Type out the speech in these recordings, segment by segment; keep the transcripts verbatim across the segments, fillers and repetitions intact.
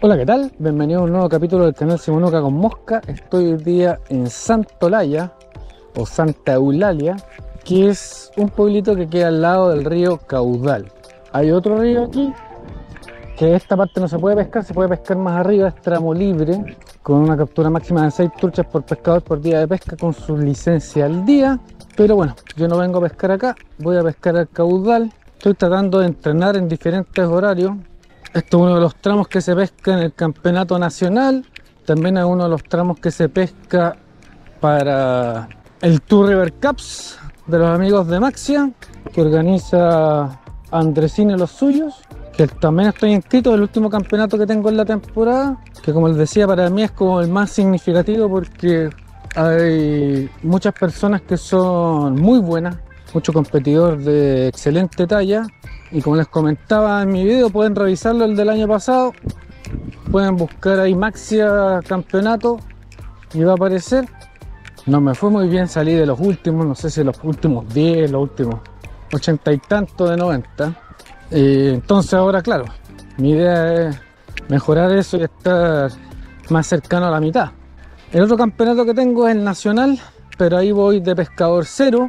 Hola, ¿qué tal? Bienvenido a un nuevo capítulo del canal Simonuca con Mosca. Estoy hoy día en Santolaya o Santa Eulalia, que es un pueblito que queda al lado del río Caudal. Hay otro río aquí, que esta parte no se puede pescar, se puede pescar más arriba, es tramo libre, con una captura máxima de seis truchas por pescador por día de pesca con su licencia al día. Pero bueno, yo no vengo a pescar acá, voy a pescar al Caudal. Estoy tratando de entrenar en diferentes horarios. Este es uno de los tramos que se pesca en el campeonato nacional. También es uno de los tramos que se pesca para el Tour River Cups de los amigos de Maxia, que organiza Andresini y los suyos, que también estoy inscrito del último campeonato que tengo en la temporada, que como les decía, para mí es como el más significativo porque hay muchas personas que son muy buenas, mucho competidor de excelente talla. Y como les comentaba en mi video, pueden revisarlo, el del año pasado, pueden buscar ahí Maxia campeonato y va a aparecer. No me fue muy bien, salí de los últimos, no sé si los últimos diez, los últimos ochenta y tanto de noventa. Eh, entonces ahora, claro, mi idea es mejorar eso y estar más cercano a la mitad. El otro campeonato que tengo es el nacional, pero ahí voy de pescador cero.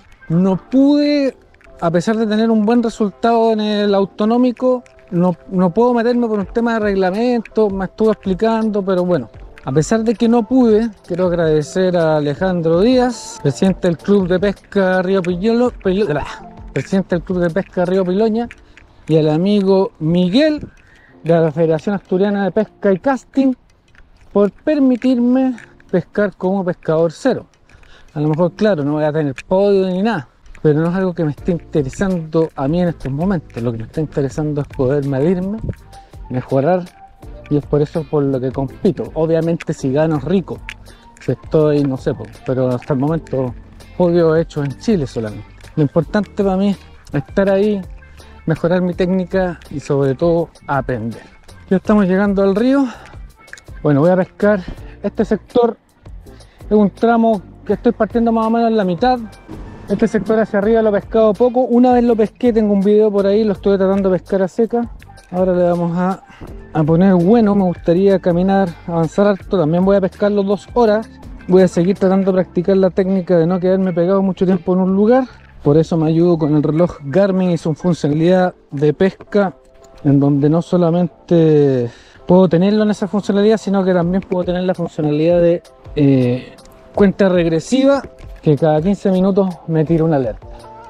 No pude, a pesar de tener un buen resultado en el autonómico, no, no puedo meterme por un tema de reglamento, me estuve explicando, pero bueno, a pesar de que no pude, quiero agradecer a Alejandro Díaz, presidente del Club de Pesca Río Pilolo, Pilolo, presidente del Club de Pesca Río Piloña, y al amigo Miguel de la Federación Asturiana de Pesca y Casting por permitirme pescar como pescador cero. A lo mejor, claro, no voy a tener podio ni nada, pero no es algo que me esté interesando a mí en estos momentos. Lo que me está interesando es poder medirme, mejorar, y es por eso por lo que compito. Obviamente si gano rico, si estoy, no sé, pero hasta el momento podio hecho en Chile solamente. Lo importante para mí es estar ahí, mejorar mi técnica y sobre todo aprender. Ya estamos llegando al río. Bueno, voy a pescar este sector, es un tramo que estoy partiendo más o menos en la mitad. Este sector hacia arriba lo he pescado poco. Una vez lo pesqué, tengo un video por ahí, lo estuve tratando de pescar a seca. Ahora le vamos a, a poner bueno. Me gustaría caminar, avanzar harto. También voy a pescarlo dos horas. Voy a seguir tratando de practicar la técnica de no quedarme pegado mucho tiempo en un lugar. Por eso me ayudo con el reloj Garmin y su funcionalidad de pesca, en donde no solamente puedo tenerlo en esa funcionalidad, sino que también puedo tener la funcionalidad de eh, cuenta regresiva, que cada quince minutos me tira una alerta.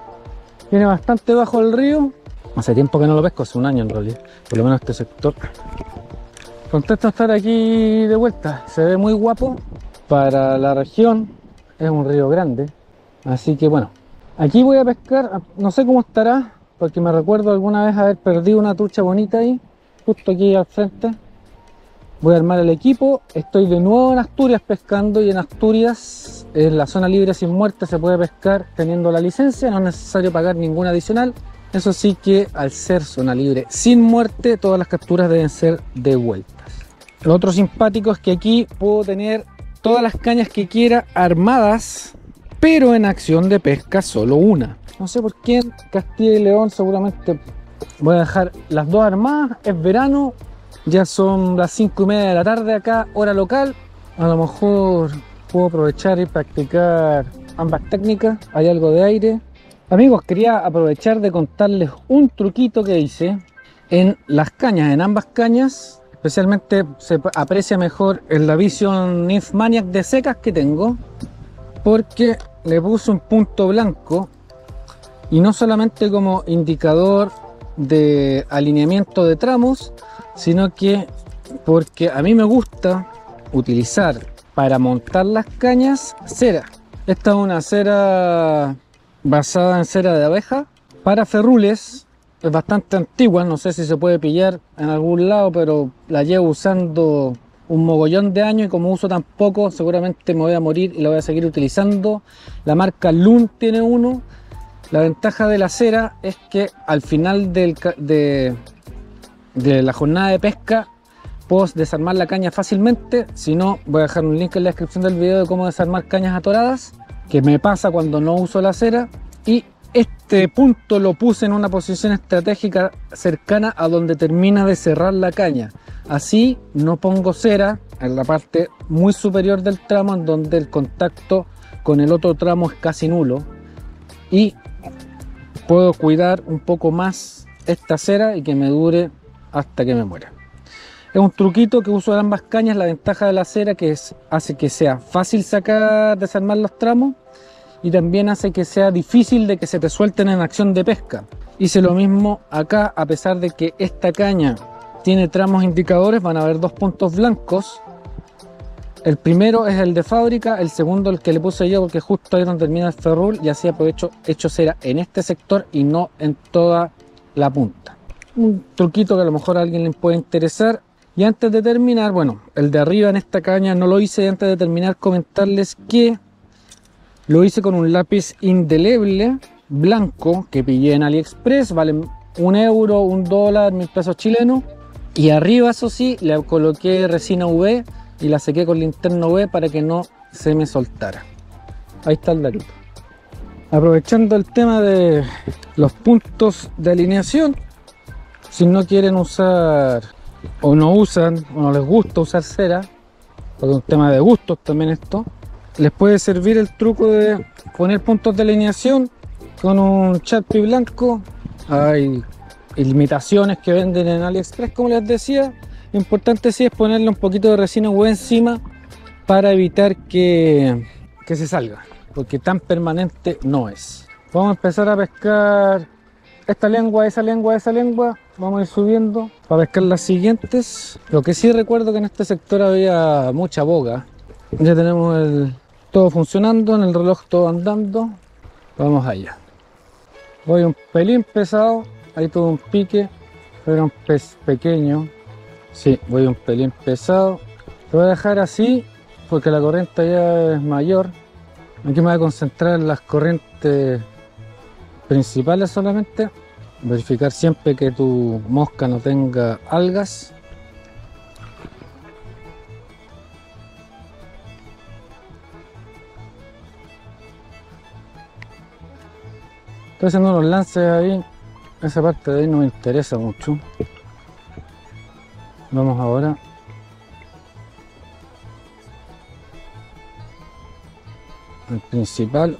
Viene bastante bajo el río. Hace tiempo que no lo pesco, hace un año en realidad, por lo menos este sector. Contento de estar aquí de vuelta, se ve muy guapo para la región, es un río grande, así que bueno, aquí voy a pescar. No sé cómo estará, porque me recuerdo alguna vez haber perdido una trucha bonita ahí, justo aquí al frente. Voy a armar el equipo. Estoy de nuevo en Asturias pescando, y en Asturias, en la zona libre sin muerte, se puede pescar teniendo la licencia, no es necesario pagar ningún adicional. Eso sí, que al ser zona libre sin muerte, todas las capturas deben ser devueltas. Lo otro simpático es que aquí puedo tener todas las cañas que quiera armadas, pero en acción de pesca solo una. No sé por qué en Castilla y León seguramente voy a dejar las dos armadas. Es verano, ya son las cinco y media de la tarde acá, hora local. A lo mejor puedo aprovechar y practicar ambas técnicas. Hay algo de aire. Amigos, quería aprovechar de contarles un truquito que hice en las cañas, en ambas cañas. Especialmente se aprecia mejor en la Vision Nymphomaniac de secas que tengo, porque le puse un punto blanco, y no solamente como indicador de alineamiento de tramos, sino que porque a mí me gusta utilizar para montar las cañas cera. Esta es una cera basada en cera de abeja para ferrules. Es bastante antigua, no sé si se puede pillar en algún lado, pero la llevo usando un mogollón de años, y como uso tan poco, seguramente me voy a morir y la voy a seguir utilizando. La marca Loon tiene uno. La ventaja de la cera es que al final del, de, de la jornada de pesca puedo desarmar la caña fácilmente. Si no, voy a dejar un link en la descripción del video de cómo desarmar cañas atoradas, que me pasa cuando no uso la cera. Y Este punto lo puse en una posición estratégica cercana a donde termina de cerrar la caña. Así no pongo cera en la parte muy superior del tramo, en donde el contacto con el otro tramo es casi nulo, y puedo cuidar un poco más esta cera y que me dure hasta que me muera. Es un truquito que uso en ambas cañas. La ventaja de la cera que es, hace que sea fácil sacar, desarmar los tramos, y también hace que sea difícil de que se te suelten en acción de pesca. Hice lo mismo acá, a pesar de que esta caña tiene tramos indicadores, van a haber dos puntos blancos. El primero es el de fábrica, el segundo el que le puse yo porque justo ahí donde termina el ferrul, y así aprovecho, hecho cera en este sector y no en toda la punta. Un truquito que a lo mejor a alguien le puede interesar. Y antes de terminar, bueno, el de arriba en esta caña no lo hice. Antes de terminar, comentarles que lo hice con un lápiz indeleble blanco que pillé en AliExpress, valen un euro, un dólar, mil pesos chilenos. Y arriba, eso sí, le coloqué resina U V y la sequé con linterna U V para que no se me soltara. Ahí está el datito. Aprovechando el tema de los puntos de alineación, si no quieren usar o no usan o no les gusta usar cera, porque es un tema de gustos también esto, les puede servir el truco de poner puntos de alineación con un Sharpie blanco. Hay imitaciones que venden en AliExpress, como les decía. Lo importante sí es ponerle un poquito de resina U V encima para evitar que, que se salga, porque tan permanente no es. Vamos a empezar a pescar esta lengua, esa lengua, esa lengua. Vamos a ir subiendo para pescar las siguientes. Lo que sí recuerdo que en este sector había mucha boga. Ya tenemos el todo funcionando, en el reloj todo andando. Vamos allá. Voy un pelín pesado, ahí tuve un pique, pero era un pez pequeño. Sí, voy un pelín pesado. Lo voy a dejar así porque la corriente ya es mayor. Aquí me voy a concentrar en las corrientes principales solamente. Verificar siempre que tu mosca no tenga algas. Estoy haciendo unos lances ahí. Esa parte de ahí no me interesa mucho. Vamos ahora al principal.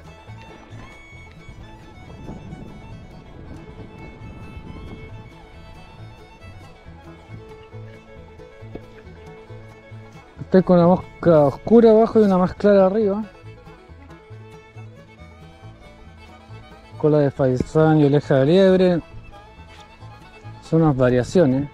Estoy con una mosca oscura abajo y una más clara arriba. Cola de faisán y oreja de liebre. Son unas variaciones.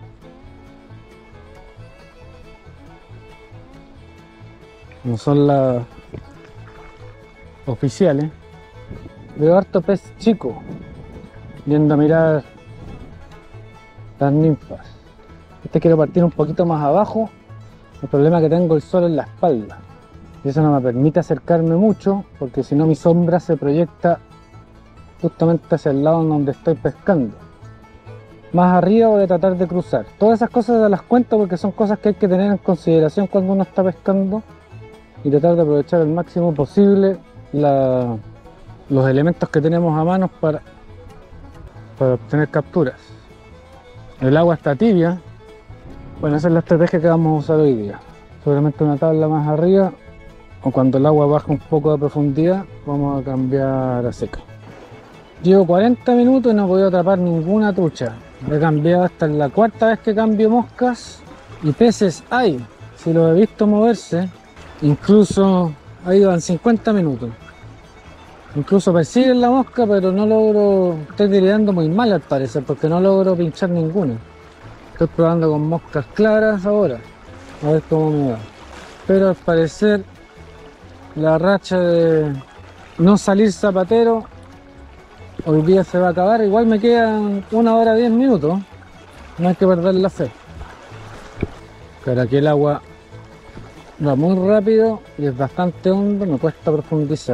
No son las oficiales. Veo harto pez chico viendo a mirar las ninfas. Este quiero partir un poquito más abajo. El problema es que tengo el sol en la espalda y eso no me permite acercarme mucho, porque si no mi sombra se proyecta justamente hacia el lado donde estoy pescando. Más arriba voy a tratar de cruzar. Todas esas cosas las cuento porque son cosas que hay que tener en consideración cuando uno está pescando, y tratar de aprovechar al máximo posible la, los elementos que tenemos a mano para, para obtener capturas. El agua está tibia. Bueno, esa es la estrategia que vamos a usar hoy día. Seguramente una tabla más arriba, o cuando el agua baja un poco de profundidad, vamos a cambiar a seca. Llevo cuarenta minutos y no he podido atrapar ninguna trucha. He cambiado, hasta la cuarta vez que cambio moscas, y peces hay. Si los he visto moverse, incluso ahí van cincuenta minutos. Incluso persiguen la mosca, pero no logro, estoy tirando muy mal al parecer, porque no logro pinchar ninguna. Estoy probando con moscas claras ahora, a ver cómo me va. Pero al parecer la racha de no salir zapatero hoy día se va a acabar. Igual me quedan una hora diez minutos, no hay que perder la fe. Pero aquí el agua va muy rápido y es bastante hondo, me cuesta profundizar.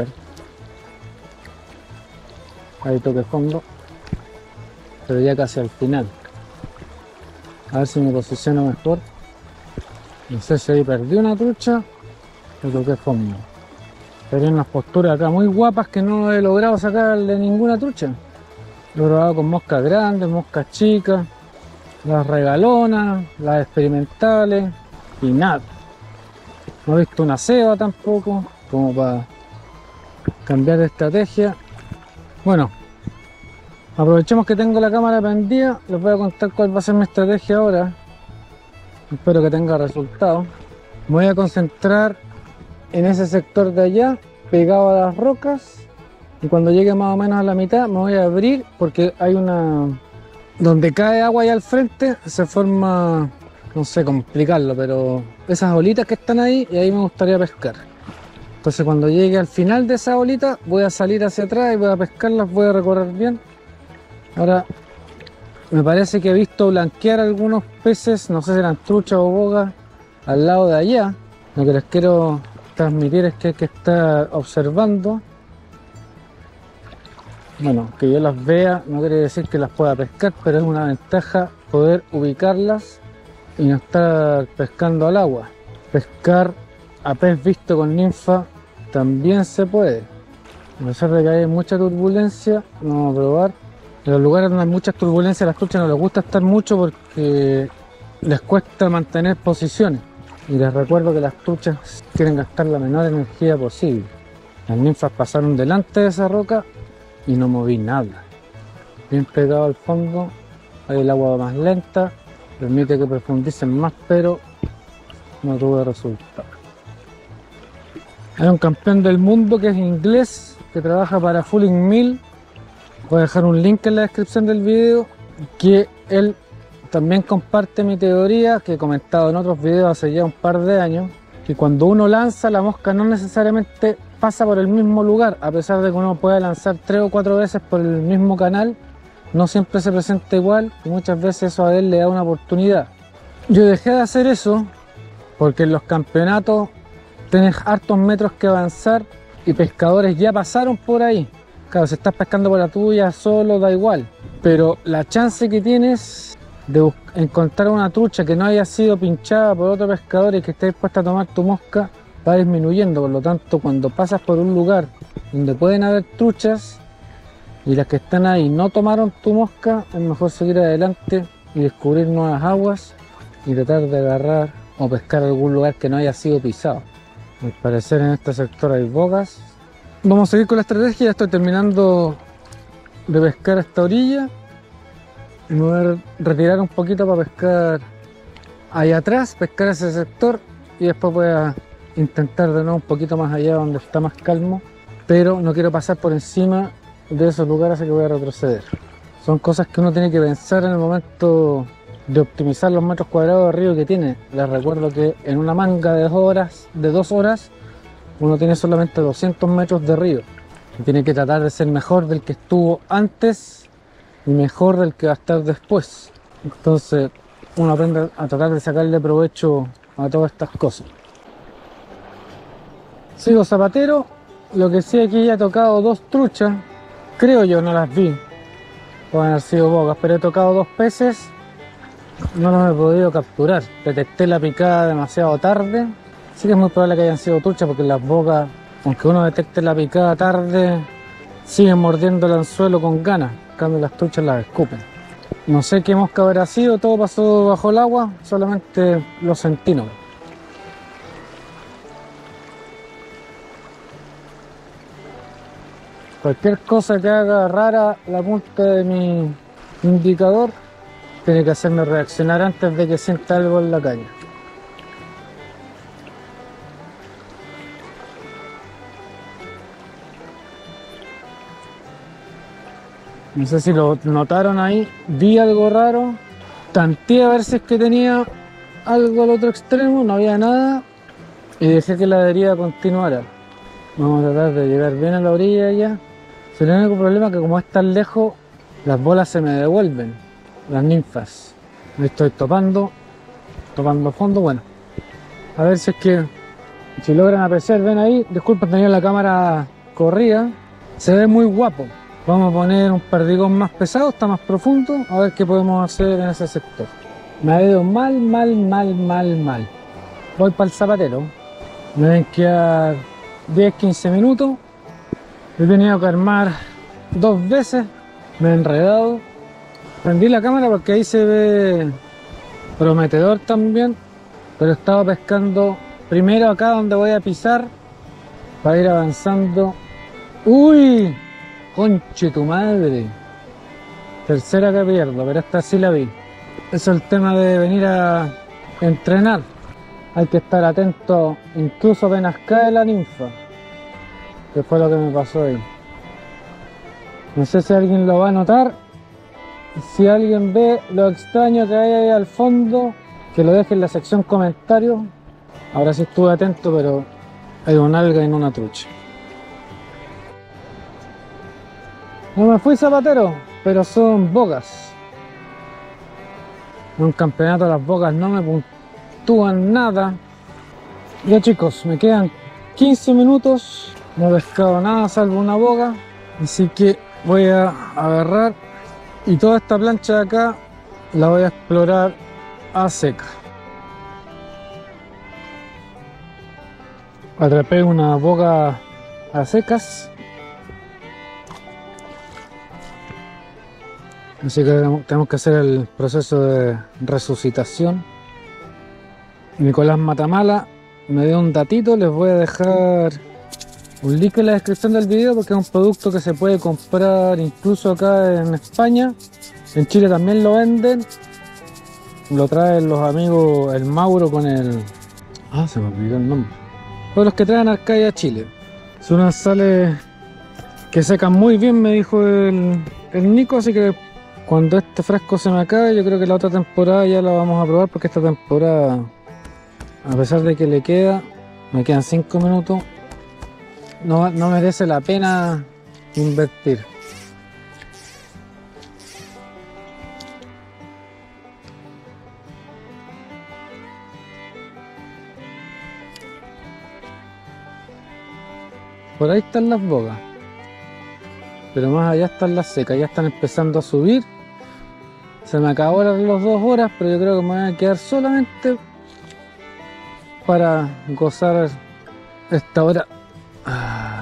Ahí toque fondo, pero ya casi al final. A ver si me posiciono mejor. No sé si ahí perdí una trucha o toqué fondo. Serían unas posturas acá muy guapas que no he logrado sacarle ninguna trucha. Lo he probado con moscas grandes, moscas chicas, las regalonas, las experimentales y nada. No he visto una ceba tampoco, como para cambiar de estrategia. Bueno, aprovechemos que tengo la cámara prendida, les voy a contar cuál va a ser mi estrategia ahora. Espero que tenga resultados. Me voy a concentrar en ese sector de allá, pegado a las rocas, y cuando llegue más o menos a la mitad me voy a abrir porque hay una... donde cae agua allá al frente se forma, no sé cómo explicarlo, pero esas olitas que están ahí, y ahí me gustaría pescar. Entonces cuando llegue al final de esa olita voy a salir hacia atrás y voy a pescarlas, voy a recorrer bien. Ahora me parece que he visto blanquear algunos peces, no sé si eran truchas o bogas, al lado de allá. Lo que les quiero transmitir es que hay que estar observando. Bueno, que yo las vea no quiere decir que las pueda pescar, pero es una ventaja poder ubicarlas y no estar pescando al agua. Pescar a pez visto con ninfa también se puede. A pesar de que hay mucha turbulencia, vamos a probar. En los lugares donde hay muchas turbulencias a las truchas no les gusta estar mucho porque les cuesta mantener posiciones. Y les recuerdo que las truchas quieren gastar la menor energía posible. Las ninfas pasaron delante de esa roca y no moví nada. Bien pegado al fondo, hay el agua más lenta, permite que profundicen más, pero no tuve resultado. Hay un campeón del mundo que es inglés, que trabaja para Fulling Mill. Voy a dejar un link en la descripción del video, que él también comparte mi teoría que he comentado en otros videos hace ya un par de años, que cuando uno lanza, la mosca no necesariamente pasa por el mismo lugar, a pesar de que uno pueda lanzar tres o cuatro veces por el mismo canal, no siempre se presenta igual y muchas veces eso a él le da una oportunidad. Yo dejé de hacer eso porque en los campeonatos tenés hartos metros que avanzar y pescadores ya pasaron por ahí. Claro, si estás pescando por la tuya solo da igual, pero la chance que tienes de encontrar una trucha que no haya sido pinchada por otro pescador y que esté dispuesta a tomar tu mosca va disminuyendo. Por lo tanto, cuando pasas por un lugar donde pueden haber truchas y las que están ahí no tomaron tu mosca, es mejor seguir adelante y descubrir nuevas aguas y tratar de agarrar o pescar algún lugar que no haya sido pisado. Al parecer en este sector hay bogas. Vamos a seguir con la estrategia. Ya estoy terminando de pescar esta orilla. Me voy a retirar un poquito para pescar ahí atrás, pescar ese sector y después voy a intentar de nuevo un poquito más allá donde está más calmo, pero no quiero pasar por encima de esos lugares, así que voy a retroceder. Son cosas que uno tiene que pensar en el momento de optimizar los metros cuadrados de río que tiene. Les recuerdo que en una manga de dos horas, de dos horas uno tiene solamente doscientos metros de río y tiene que tratar de ser mejor del que estuvo antes y mejor del que va a estar después. Entonces uno aprende a tratar de sacarle provecho a todas estas cosas. Sigo zapatero. Lo que sí, aquí ya he tocado dos truchas, creo yo, no las vi, pueden haber sido bogas, pero he tocado dos peces, no los he podido capturar. Detecté la picada demasiado tarde, sí que es muy probable que hayan sido truchas porque las bogas, aunque uno detecte la picada tarde, siguen mordiendo el anzuelo con ganas. En cambio las truchas las escupen. No sé qué mosca habrá sido, todo pasó bajo el agua, solamente lo sentí nomás. Cualquier cosa que haga rara la punta de mi indicador tiene que hacerme reaccionar antes de que sienta algo en la caña. No sé si lo notaron ahí, vi algo raro, tanteé a ver si es que tenía algo al otro extremo, no había nada y dejé que la deriva continuara. Vamos a tratar de llegar bien a la orilla ya. El único problema es que como es tan lejos, las bolas se me devuelven, las ninfas. Me estoy topando, topando fondo, bueno. A ver si es que, si logran apreciar, ven ahí, disculpen, tenía la cámara corrida. Se ve muy guapo. Vamos a poner un perdigón más pesado, está más profundo, a ver qué podemos hacer en ese sector. Me ha ido mal, mal, mal, mal, mal. Voy para el zapatero. Me deben quedar diez quince minutos. He tenido que armar dos veces, me he enredado. Prendí la cámara porque ahí se ve prometedor también, pero estaba pescando primero acá donde voy a pisar para ir avanzando. ¡Uy! ¡Conche tu madre! Tercera que pierdo, pero esta sí la vi. Eso es el tema de venir a entrenar. Hay que estar atento, incluso apenas cae la ninfa, que fue lo que me pasó ahí. No sé si alguien lo va a notar. Si alguien ve lo extraño que hay ahí al fondo, que lo deje en la sección comentarios. Ahora sí estuve atento, pero hay un alga y no una trucha. No me fui zapatero, pero son bogas. En un campeonato las bogas no me puntúan nada. Ya chicos, me quedan quince minutos. No he pescado nada salvo una boga. Así que voy a agarrar y toda esta plancha de acá la voy a explorar a seca. Atrapé una boga a secas. Así que tenemos que hacer el proceso de resucitación. Nicolás Matamala me dio un datito, les voy a dejar un link en la descripción del video porque es un producto que se puede comprar incluso acá en España. En Chile también lo venden. Lo traen los amigos el Mauro con el... Ah, se me olvidó el nombre. Todos los que traen Arcadia a Chile. Son unas sales que secan muy bien, me dijo el, el Nico, así que cuando este frasco se me acabe, yo creo que la otra temporada ya la vamos a probar porque esta temporada, a pesar de que le queda, me quedan cinco minutos, no, no merece la pena invertir. Por ahí están las bogas, pero más allá están las secas, ya están empezando a subir. Se me acabaron las dos horas, pero yo creo que me voy a quedar solamente para gozar esta hora ah,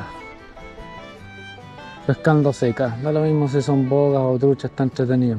pescando secas. Da lo mismo si son bogas o truchas, está entretenido.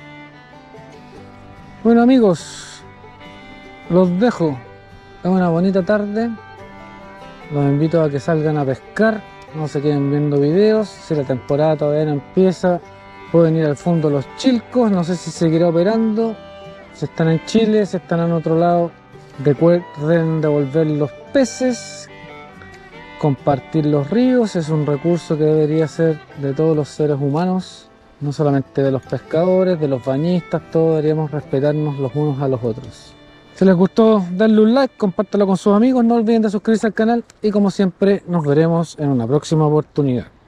Bueno amigos, los dejo. Es una bonita tarde. Los invito a que salgan a pescar. No se queden viendo videos. Si la temporada todavía no empieza, pueden ir al fondo los Chilcos. No sé si seguirá operando. Si están en Chile, si están en otro lado, recuerden devolver los peces. Compartir los ríos es un recurso que debería ser de todos los seres humanos, no solamente de los pescadores, de los bañistas. Todos deberíamos respetarnos los unos a los otros. Si les gustó, denle un like, compártelo con sus amigos, no olviden de suscribirse al canal y como siempre nos veremos en una próxima oportunidad.